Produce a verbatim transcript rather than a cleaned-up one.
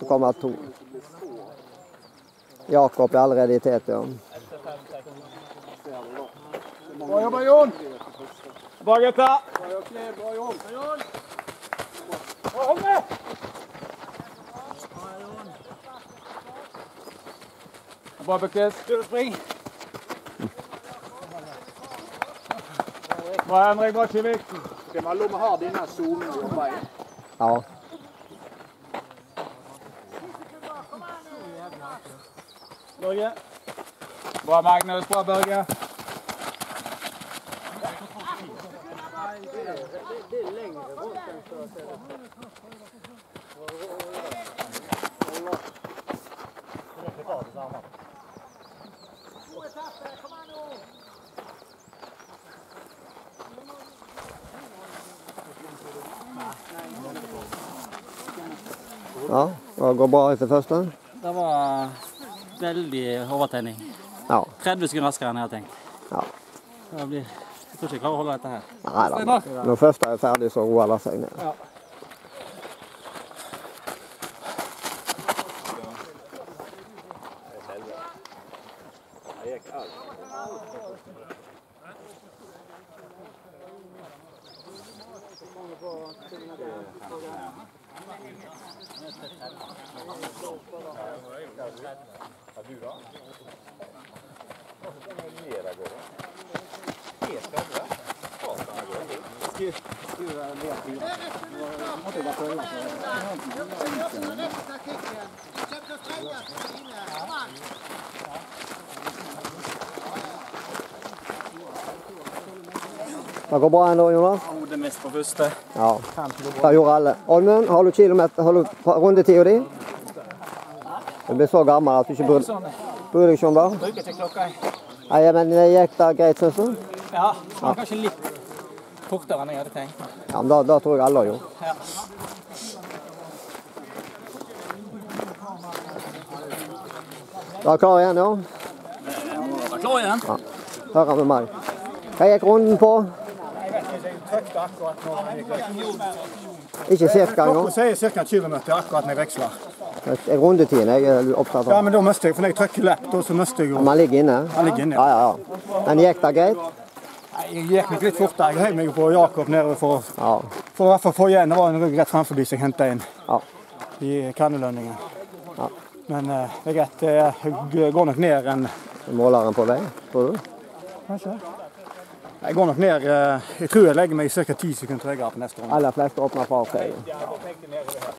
åtte komma to. Jakob er allerede i tete. Ja. Bra jobba, Jon! Bra, gutter! Bra jobb! Hold med! Bra, Bukkes. Du spring. Bra, Henrik. Bra, Kivik. Det er mellom å ha denne zonen å jobbe i. Ja. Børge. Bra, Magnus. Bra, Børge. Ja, det går bra etter første. Det var veldig overtenning. Ja. tretti sekunder raskere enn jeg hadde tenkt. Ja. Det blir, jeg tror ikke jeg klarer å holde dette her. Nei da, når første er ferdig, så roer det seg ned. Ja. Det går bra ennå, Jonas? Hodet mest på første. Ja, det gjorde alle. Olmund, har du kilometer, har du rundetida di? Du blir så gammel at du ikke bryr bryr deg ikke om det? Bruker ikke klokka. Nei, men det gikk da greit, synes du? Ja, det var kanskje litt fortere enn jeg hadde tenkt. Ja, men da, da tror jeg alle har gjort. Ja. Da er klar igjen, ja? Jeg var klar igjen. Ja. Hører med meg. Hva gikk runden på? Jeg vet ikke, jeg trykte akkurat når jeg veksler. Ikke cirka engang. Klokka sier cirka tjue minutter akkurat når jeg veksler. Jeg rundetiden jeg er opptatt Ja, av. men da mister jeg, for når jeg trykker lett, da så mister jeg jo. Man ligger inne? Han ligger inne, ja. Ja, ja. Men gikk det greit? Nei, jeg gikk nok litt fortere. Jeg høy meg på Jakob nede for, Ja. for i hvert fall få igjen. Det var en rygg rett fremfor så jeg hentet inn Ja. i kannelønningen. Ja. Men uh, det er greit. Jeg går nok ned en... Måleren på vei, tror du? Kanskje? Jeg går nok ned, uh, jeg tror jeg legger meg i cirka ti sekunder tryggere på neste runde. Aller fleste åpner fra feil.